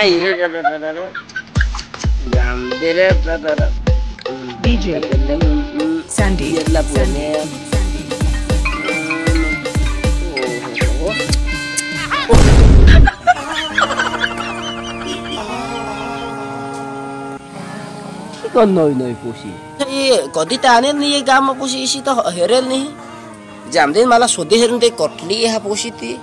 DJ Sandy. Con nồi pusi. Thế có đi ta nên đi gam mà pusi si ta heren ni. Jam din malah sodi heren de kotli ha pusi ti.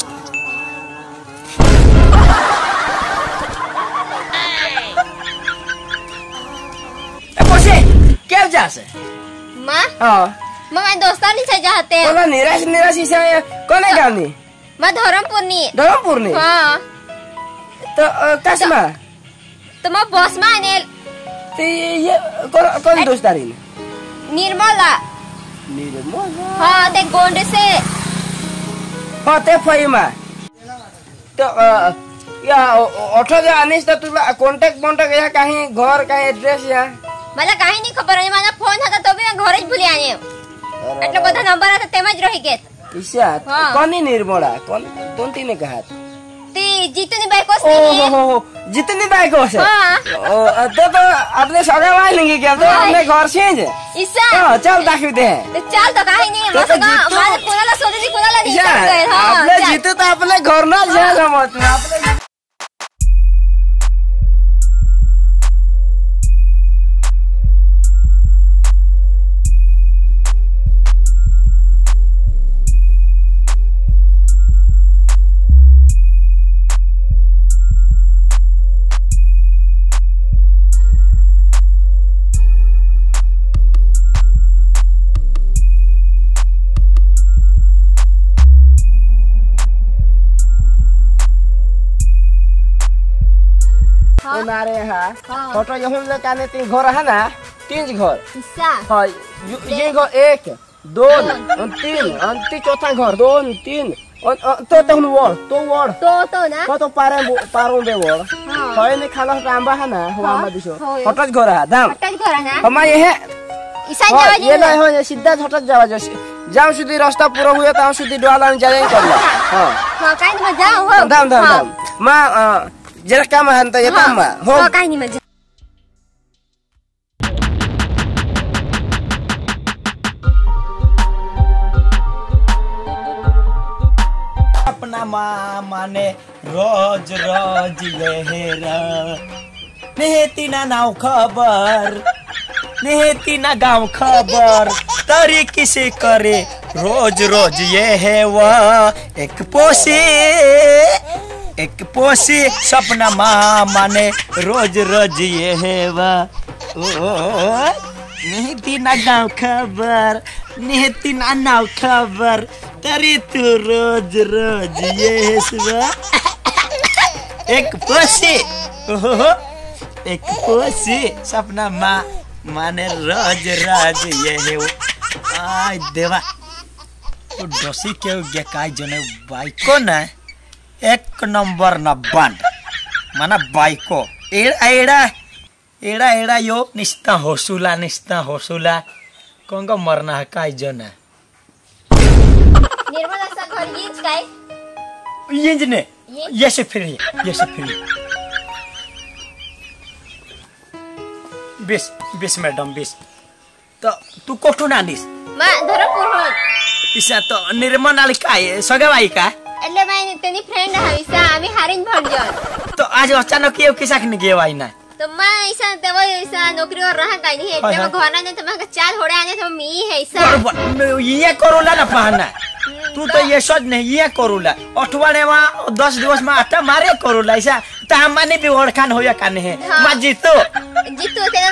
Pusi, क्या जा से? माँ? हाँ. मैं दोस्तानी से जाते हैं। बोला निराश से कौन है गानी? मैं धर्मपुर नहीं। धर्मपुर नहीं? हाँ. तो कसमा? तो मैं बॉस में आने। तो ये कौन दोस्तारी ने? निर्मला। निर्मला? हाँ, ते गोंडे से। हाँ, ते फाइमा. तो या ऑटो जो आने से तो कांटेक्ट या कहीं घर कहीं एड्रेस या? मला काही नाही खबर आहे माझा फोन होता तो भी मैं घरच भूली आने એટલે બધા નંબર હતા તેમ જ રહી ગયા ઈશા કોની નિર્મળા કોણ તીને કહા ती जीतनी बायको से ओहो जितनी बाइक हो से हां तो अपने सगा वाले लेंगे क्या तो अपने घर से है ईसा हां चल दाखव दे तो चल तो काही नाही मसगा माझे कोणाला सोडली कोणाला नाही हां आपले जीते तो अपने घर ना जा मत अपने नारे हाँ फोटो जो हम लोग काने तीन घर है ना तीन घर हाँ ये घर एक दो तीन चौथा घर दो तीन तो वर्ड ना तो पारों बे वर्ड हाँ ये खाना रांबा है ना हमारा दिशो फोटो घर है दाम हमारे ये है ये ना हो ये सीधा फोटो जावा जो जाओ सीधी रास्ता पूरा हुआ तो सीधी डोला जाएंगे कर लो हाँ कहीं मत जाओ दाम माँ जरा काम है तो ये काम हो कहीं नहीं मत अपना माने रोज लेहरा नेहती ना नाव खबर नेहती ना गाँव खबर तरी किसे करे रोज ये है वह एक पोसी सपना माने रोज ये है वह नेहती ना गाँव खबर नेहती ना नाव खबर तरी तू रोज ये है एक पोसी सपना माने रोज ये है आय देवा तो डोसी के गेकाय जने बाइको ना एक नंबर ना बंड माना बाइको एड़ा यो निस्ता होसुला कौन का मरना है काय जना निर्मला सा घर यीच काय यींज ने ये से फ्री बीस मैडम तो तू कोठू नानिस मैं धरमपुर हूँ ईसा तो निर्मल नाली काय सगावाई का એટલે मैं तेनी फ्रेंड है ईसा आम्ही हारिन भरजन तो आज अचानक ये किसा के गेवाई ना तो मैं ईसा तेव ईसा नौकरीवर रहा काही नाही એટલે मैं घरना ने तुम्हाला चाल होडे आने तो मी है ईसा ये करूला ना पहना तू तो ये सोच नहीं ये करूला अठवाने में 10 दिवस में आटा मारे करूला ऐसा तो हमारे भी ओळखान होया काने है मा जीतो तेरा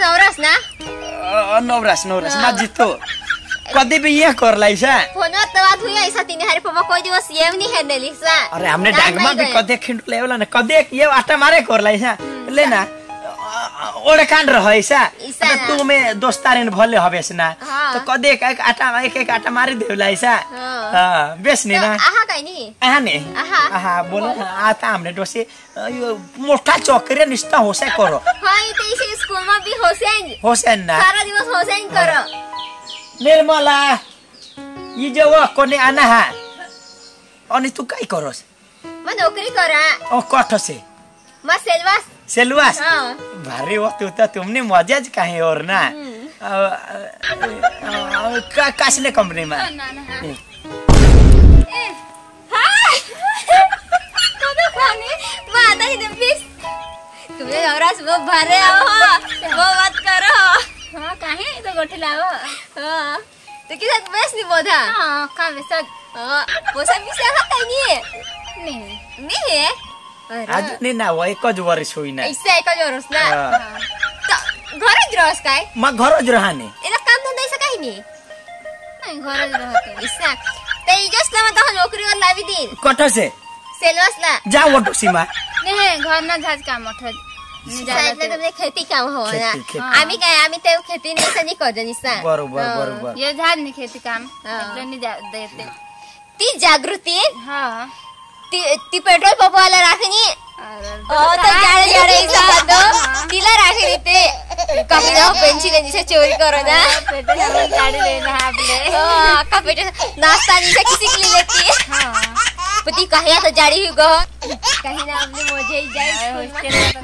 नवरास मा जीतो कदी भी ये करला ऐसा फोन तो बात हुई ऐसा तीन हरी पमा कोई दिवस ये नहीं है नेलिसा अरे हमने डागमा भी कदे खिंड लेवला ना कदे ये आटा मारे करला ऐसा लेना ओळखान रह ऐसा तू में दोस्तारेन भले हवेस ना तो कदे एक आटा मारी देवला ऐसा हां बेस नहीं ना आहा काई नहीं आहा नहीं आहा बोलो आता हमने दोसे मोटा चौकरे निष्ठा होसे करो हां ये तो इसी स्कूल में भी होसेन ना सारा दिवस होसेन करो निर्मला ये जो कोने आना है अनि तू काय करोस मैं नौकरी करा ओ कठ से मैं सेलवास सेलवास हाँ भारी वो तो तुमने मजाज कहीं और ना कासले कंपनी में तुम्हें हमरा सुबह भरे आओ वो मत करो हां काहे तो गोठी लाओ हां तो किसा बेस नहीं बोधा हां का बेस वो सब भी सेवा नहीं नहीं है आज नहीं ना वो एक ज वर्ष हुई ना इससे एक ज वर्ष ना तो घर ज रस काय म घर ज रहने एला काम धंधा ऐसा काही नहीं नहीं घर ज रहते इसना ते इजसला मत नौकरी वर लावी दिन कठ से सेलवासला जा वो सीमा नहीं घर ना झाज काम उठ साइडला तुमने खेती काम हो ना आम्ही काय आम्ही ते खेती नाही सनी करजन इसना बरोबर ये झाज नहीं खेती काम એટલે नहीं देते ती जागृती हां ती पेट्रोल पंप वाला राखनी तो जाडे इसा तिला राखनी ते काही जाऊ पेन्सिल जिसे चोरी करो ना पेट्रोल गाड़ी लेना है आपले का पेट्रोल नाश्ता जिसे किसी के लिए लेती हां पति कहिया तो जाड़ी हुई गो कहीं ना हमने मुझे ही जाए हॉस्टल में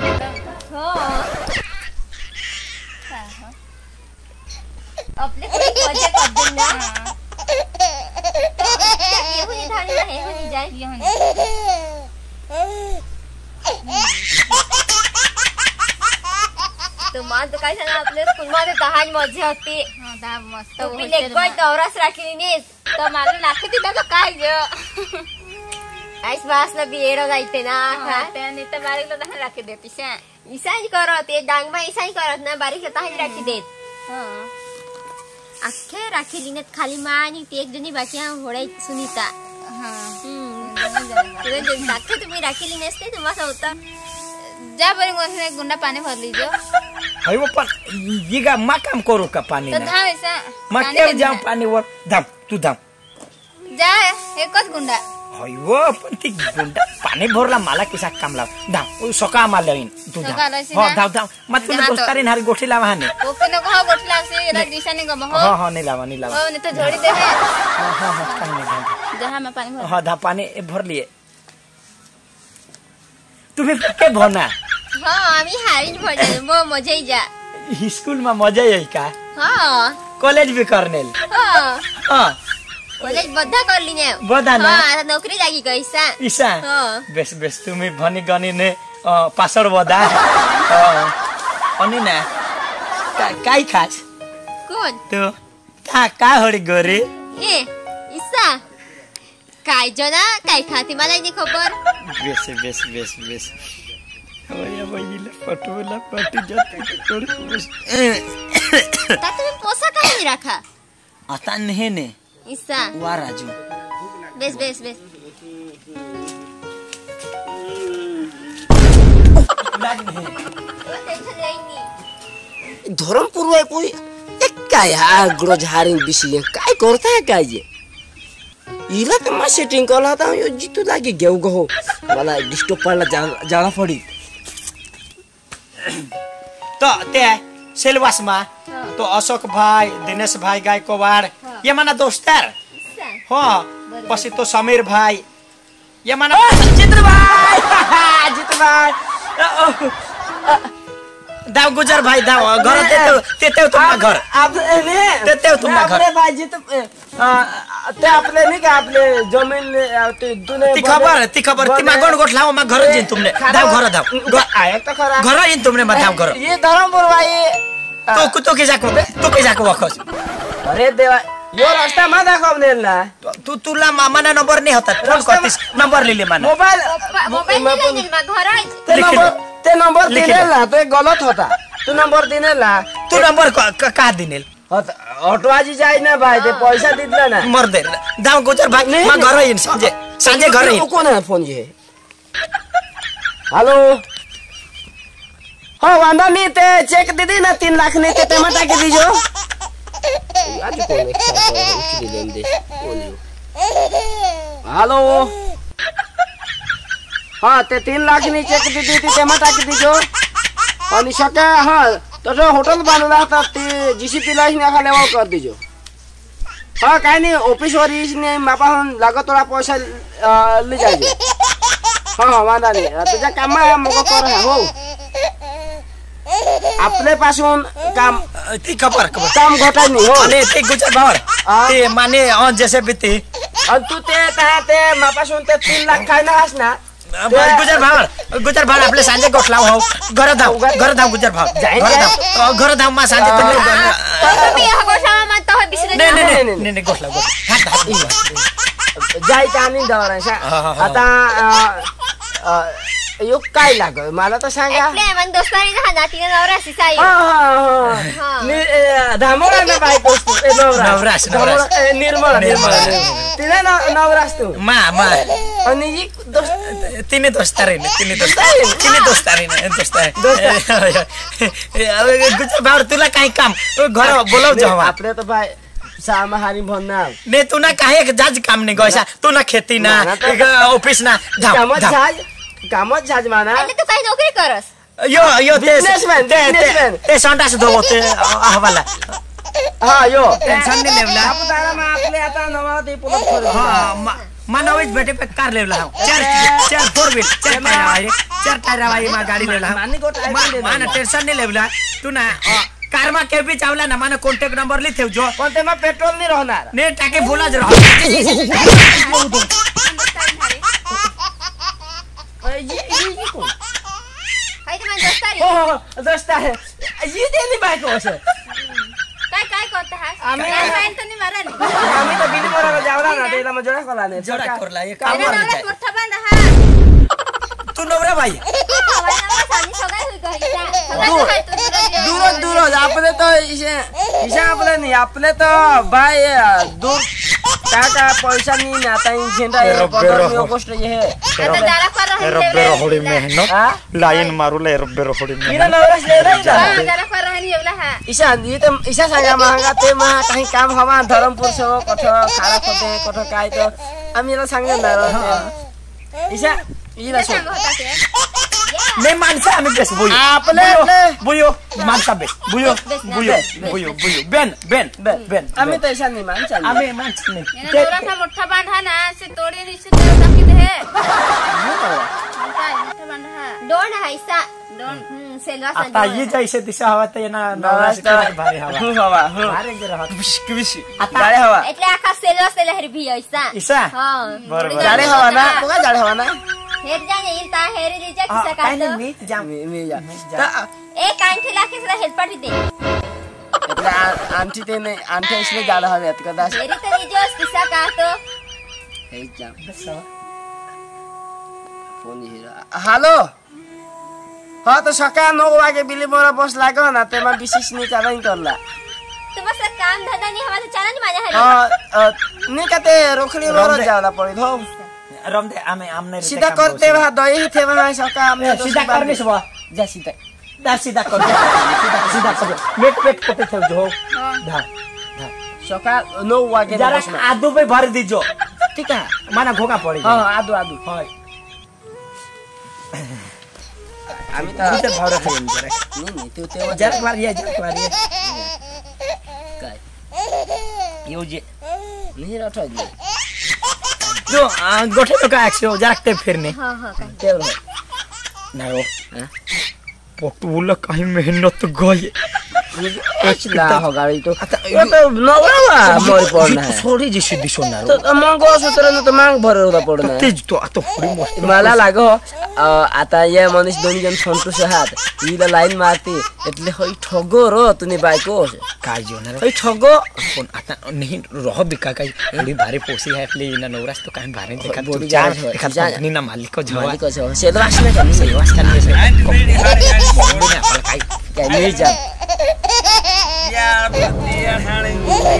अपने कोई मजा कर देना ये हुई धानी ना है हुई जाए तो मान तो कैसा ना अपने स्कूल में दहाज मजे होती हां दा मस्त तो भी ले कोई दौरास रखी नहीं तो मालूम लाखे दिला तो काय जो आइस बासला बिहेर जायते ना त्याने तर बारीकला दहा राखी देते शा इसाई करत ते डांगबा इसाई करत ना बारीकला दहा राखी देत हां अख्खे राखी लिनेत खाली मा आणि ती एक जणी बाकी होडे सुनीता हां तुझे जण दाखते तुम्ही राखी लिनेसते तुम्हाला होता जा बरी गोठे एक गुंडा पाणी भर लीजो है वो पण येगा मा काम करू का पाणी तो ना धाव ऐसा मा केव जाऊ पाणी वर धाम तू धाम जा एकच गुंडा है वो पण ती गुंडा पाणी भरला मला किसा काम लाव धाम सका मारला इन तू धाम हो धाव मत तू दोस्तारी नारी गोठी लावा हाने ओके नको हो गोठला से एला दिशाने गम हो हां नहीं लावा ओ ने तो झोड़ी दे हां काही नाही जहां में पानी भर हां धा पाणी भर लिए तुम्ही के भरना हां आम्ही हारीन भरले मो मजा ही जा स्कूल में मजा है का हां कॉलेज भी करनेल हां कॉलेज बद्धा कर लिने बद्धा ना हां नौकरी लागी कैसा ईसा हां बेस तुम्ही भनी गनी ने पासड बद्धा अनि ना काय खास कोण तो का हडी गरे ए इसा काय जना काय खाती मला नाही खबर बेस ओया बईले पटोला पटी जाते कर ता तुम्ही पोसा काय नाही राखा आता नाही ने इसा वा राजू बेस धरमपुर में कोई काय आग्रो झारिन बिसिले काय करता है काय ये इला तो मैं सेटिंग कर रहा था यो जितु लागे गेउ गहो वाला डिस्टर्ब पड़ला जाना पड़ी तो ते सेलवास मा तो अशोक भाई दिनेश भाई गायकवाड़ ये माना दोस्तर हाँ पसी तो समीर भाई ये माना चित्र भाई दाव गुजर भाई दाव घर तेते तुम्हारा घर तेते तुम्हारा घर अपने भाई जित ते अपने नहीं का अपने जमीन तूने ती खबर ती मागण गोठलाओ मा घर जिन तुमने दाव घर दाव आया तो खरा घर जिन तुमने मा दाव घर ये धरमपुर भाई तो के जाको वखस अरे देवा यो रास्ता मा देखो ने ना तुला मामा नंबर नहीं होता फोन करतीस नंबर ले ले माना मोबाइल नहीं घर ते नंबर दिने ला तो गलत होता तू नंबर दिने ला तू नंबर का दिनेल ऑटोवाजी जाई ना भाई ते पैसा दिदला ना मर दे दाव गुजर भाई मा घर इन सांजे घर इन कौन है फोन ये हेलो हाँ वांदा नहीं ते चेक दीदी ना 3 लाख नहीं ते टमाटा के दीजो आज कौन हेलो हाँ ते 3 लाख नहीं चेक दीदी ती टमाटा के दीजो और निशका हाँ तो जो होटल बनला था ती जीसीपी लाइस ने खाले वो कर दीजो हाँ काही नहीं ऑफिस वाली इसने मापा हम लागत थोड़ा पैसा ले जाइए हां वांदा नाही तुझ्या काम मग कर हो आपले पासून काम ती खबर काम घटाय नाही हो आणि ते गुजर भावर ते माने जैसे बिती आणि तू ते मापासून ते 3 लाख काय ना हास ना गुजर भावर आपले सांजे गोठला हो घर धाव गुजर भाव घर धाव मा सांजे तुम्ही हा गोठा मत हो बिसरे नाही गोठला जायचं आणि दवरायचा आता यो काय लाग मला तर सांगा आपले मन दोस्तानी ना नातीने नवरा सिसाई धामोरा ना बायको नवरास निर्मळ तिने नवरास तू मा आणि तिने दोस्तारे गुजर भावर तुला काय काम घर बोलव जाऊ आपले तर बाय सामहारी भन्ना ने तू ना काहे जाज काम नाही गयसा तू ना खेती ना ऑफिस ना कामच झाज माना आणि तू काय नोकरी करस यो बिझनेसमॅन ते संडास धोवो ते हवाला हा यो टेन्शन नाही लेवला आपले आता नवा ते पुढे हा मानवीच भेटे पे कार लेवला चार 4 व्हील 4 टायर वाली मा गाडी लेवला माना टेन्शन नाही लेवला तू ना कार मा केबी चावला ना माने कॉन्टॅक्ट नंबर ली ठेव जो पण ते मा पेट्रोल नाही राहणार ने टाके बोला जरा ये कोण हाय ते मन दोस्तारी हो दोस्त आहे ये देनी बायको असं काय करत हास आम्ही काय तर नाही मारा नाही आम्ही तर बिली मोरा जावला ना तेला मग जोडा कोला नाही जोडा करला ये अरे काम नवरा मोठा बांध हा तू नवरा भाई नवरा सानी सगळं होई गहिसा दूर आपले तो इशा आपले नाही आपले तो बाय दूर का पैसा नहीं आता इन झेंडा ये गोष्ट ये है आता जरा कर रब्बे रोहडी मेहनत लाइन मारूले रब्बे रोहडी इना मेहनत नवरस ले नाही का जरा कर रहनी एवला हा ईशा ये तो ईशा सांगा महंगा ते महा काही काम हवा धरमपुर से हो कठ खारा खोते कठ काय तो आम्ही याला सांगणार ईशा इला सांग होता ते नाही माणसं आम्ही बेस बुयो आपले बुयो माणसा बेस बुयो बेन आम्ही तैसा नाही माणसा आम्ही माणसं नाही याने नवरा मोठा बांध हा ना से तोडी निश्चित टाकी दे काय मोठा बांध हा दोन हायसा दोन सेलवा आता ये जैसे दिशा हवा ते ना नवराष्ट्र भारी हवा भारी जरा किविशी जाळे हवा એટલે આખા સેલવા સેલ હરભી હૈસા ईशा હા बरोबर जाळे हवा ना तुका जाळे हवा ना हेर जाने इलता हेर रिजा किसा काय काढतो नाही मी जाम मी जा ए कांठी लाखे सला हेल्प पाठी दे એટલે આંટી તે ને આંટી इसने जाळे हव्यात कदाच हेरी तर रिजोस किसा काढतो हे जा फोन हिरा हेलो हाँ तो सकाळ 9 वागे बिली मोरा बस लागो ना तेमा विशेष नहीं चालन करला तू बस काम धंदा नहीं हवा तो चला नहीं माझ्या हरी नहीं कहते रोखड़ी मोरा जावला पड़ी हो रम दे आमे सीधा करते वहां दही थे वहां सकाळ में सीधा करने से जा सीधा सीधा कर सीधा कर वेट करते थे जो धा सकाळ 9 वागे जरा आदू पे भर दीजो ठीक है माना घोगा पड़ी हां आदू हाय आम्ही तर भीतर भाव रखे जरा नहीं तू ते जरा मारिए काय यो जे नहीं रठो जी जो गोठे तो का एक्सो जरा ते फिरने हां हां काय तेवढं ना रो पोटूला काही मेहनत गई एक्चुअली हो गाड़ी तो ये तो नवरा मोर पड़ना है थोड़ी जी सीधी सोना तो मंगो सूत्र न तो मांग भरे होता पड़ना है तेज तो आता थोड़ी मस्त मला लागो आता ये मनीष दोन जन संतोष हात इला लाइन मारती એટલે होई ठगो रो तुनी बायको काय जो ना होई ठगो पण आता नहीं रह बिका काही थोड़ी भारी पोसी है એટલે इना नवरास तो काही भारी देखा बोली तू चार जा- देखा जा- कंपनी ना मालिक को जवा मालिक से सेल वासने का सही वास करने से कंपनी ना आपला काही क्या नहीं जा यार बतिया हाणे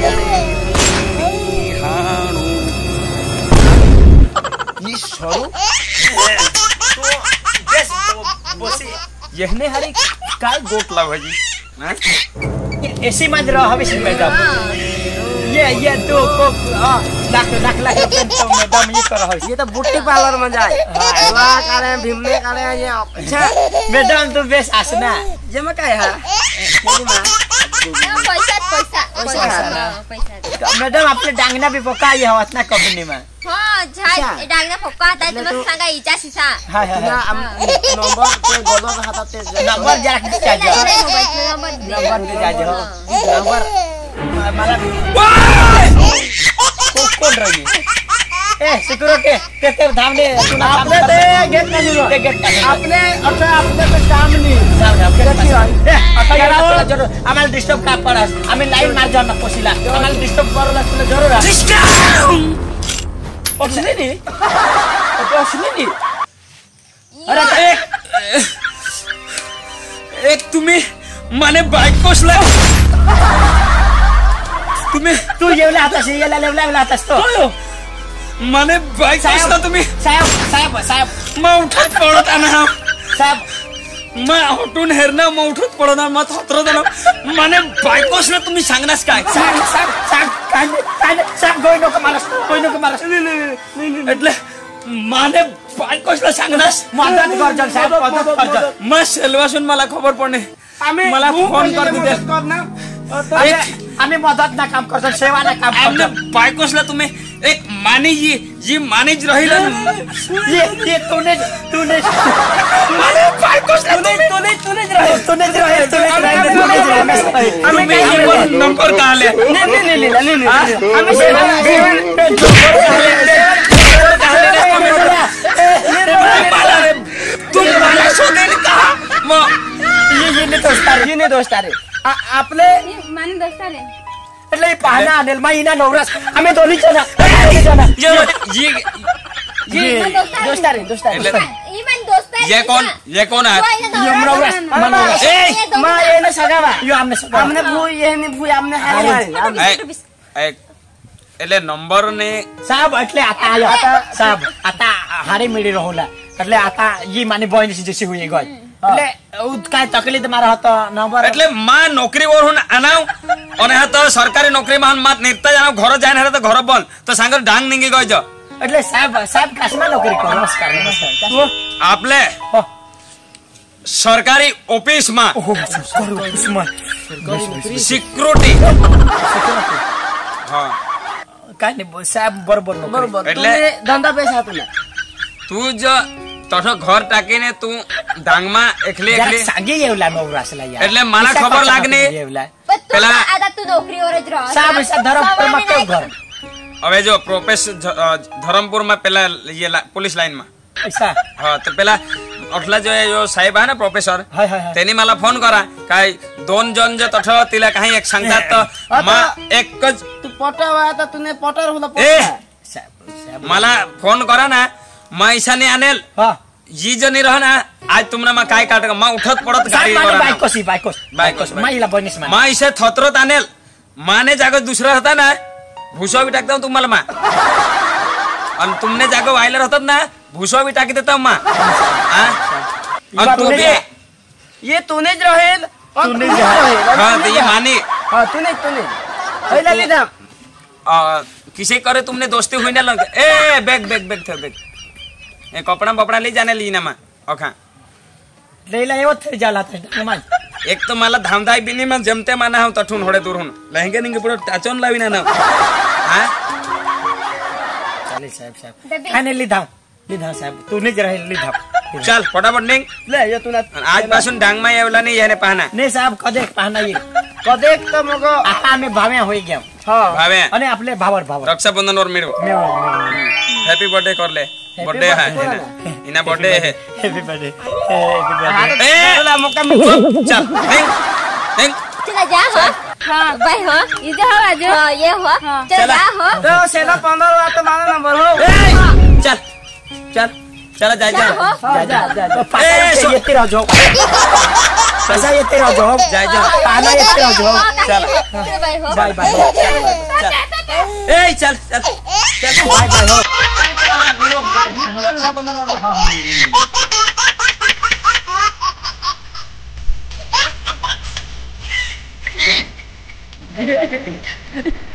ये सरो तो बस बोसी यहने हरी काय गोट लाव जी ये ऐसी मज रहा हवे से मैडम ये तो को लाख रुपए तो मैडम ये कर रहा ये तो बुट्टी पार्लर में जाए वाह करे भीमने करे ये अच्छा मैडम तो बेस आसना जे में काय है केली मा मैडम आपने डांगना भी पका ये हो इतना कंपनी में हां झाई डांगना पका आता है तुम सांगा इचा सीसा हां ना नंबर पे गोलो हाताते नंबर जरा चाहिए नंबर दे जाजे हो नंबर मला कौन रही ए सिक्योरिटी ते धामने आपने ते गेट नहीं रो गेट आपने अच्छा आपने तो काम नहीं जरूर आम्हाला डिस्टर्ब का पडस आम्ही लाईन मार जाऊ ना पोशीला आम्हाला डिस्टर्ब करायला तुला जरूर पोचले नी अरे एक तुम्ही माने बाईक पोचला तुम्ही तू येवला आतास येला लेवला आतास तो माने बाईक पोचला तुम्ही साहेब मग उठत पडत ना साहेब मैं हटून हेरना मग उठत पडना मत हतरत ना माने बाईक पोचला तुम्ही सांगनास काय साहेब गोई नको मारस એટલે माने बाईक पोचला सांगनास मदत कर जन साहेब मदत कर जन मग सेल्वासून मला खबर पडणे मला फोन कर दिदे आम्ही मदत ना काम करतो सेवा ना काम आपने बाईक पोचला तुम्ही एक मानी जी मानीज रहिला ये तूने माने बाईक पोचला तूने नंबर कहाँ ले हमें सेवा तुम माने सोने कहा ये ने दोस्तारे आपले माने दोस्तारे એટલે પાના આનેલ માં ઈના નવરાસ અમે દોની જણા ये दोस्तारे ईमान दोस्तारे ये कौन है यो नवरास मनोरास ए मा એને સગાવા यो हमने सगा हमने भूई એની ભૂઈ हमने હારી એટલે નંબર ને साहब એટલે आता आयो साहब आता हारे मिडी रहोला એટલે आता ये माने बॉयनी जैसी हुई गई એટલે काय तकलीफ मारा હતો નંબર એટલે માં નોકરી ઓર હું આનાવ અને હા તો સરકારી નોકરી માં માત નિરતા જાવ ઘર જાય ને તો ઘર બંધ તો સાંગર ડાંગ નીંગી ગઈ જો એટલે સાહેબ કાશમાં નોકરી કરો નમસ્કાર આપલે સરકારી ઓફિસ માં સિક્યુરિટી હા काय नाही साहेब बरोबर બરોબર એટલે ધંધા પૈસા તુને तू जो तसो घर टाकीने तू डांगमा एकली सांगे येवला नवरासला यार એટલે मला खबर लागने पेला आता तू नौकरी और ज रह साहब ऐसा धरमपुर में क्यों घर હવે જો પ્રોફેસર ધરમપુર માં પેલા ये पुलिस लाइन में ऐसा हां तो पेला अठला जो साहेब है ना प्रोफेसर तेनी मला फोन करा काय 2 जण जे तठ तिला काही एक सांगतात तर मा एकच तू पटावा आता तुने पटर होला ए मला फोन करा ना मैं ऐसा नहीं आनेल हां जी जनी रह ना आज तुमने मैं काय काट मैं उठत पड़त गाड़ी करा बाइकोस माईला बनिस मा मैं इसे थतरत आनेल माने जागो दूसरा रहता ना भूसा भी टाकता हूं तुम्हाला मा और तुमने जागो वाइलर रहतात ना भूसा भी टाकी देता हूं मा हां और तू भी ये तूने ज रहेल तूने हां तो ये मानी हां तूने पहिला लीधा किसे करे तुमने दोस्ती हुई ना लग ए बैग थे बैग ए कपड़ा ले जाने लीना मा ओखा लेला येवत जाला था माय एक तो मला धामधाई बिनी में जमते माना हूं तठून होडे दूरहून लहंगे निंगे पुरो टाचोन लावी ना हां चले साहब खाने लीधा साहब तूने ज रहे लीधा चल फटाफट निंग ले ये तुला आज पासून डांग मा येवला नहीं याने पाहना नहीं साहब कदे पाहना ये कदे तो मगो आता में भावे होई गया हां भावे અને આપણે ભાવર रक्षाबंधन और मेरो हैप्पी बर्थडे कर ले बर्थडे है इना बर्थडे है हैप्पी बर्थडे ए चला मौका चल नहीं चला जा हो हां भाई हो इधर हो आज हां ये हो चला जा हो तो सेला 15 वाला तो माना नंबर हो चल चला जा ये तेरा जो पैसा ये तेरा जो जा पाना ये तेरा जो चल भाई हो बाय बाय चल ए चल बाय बाय हो Hehehehe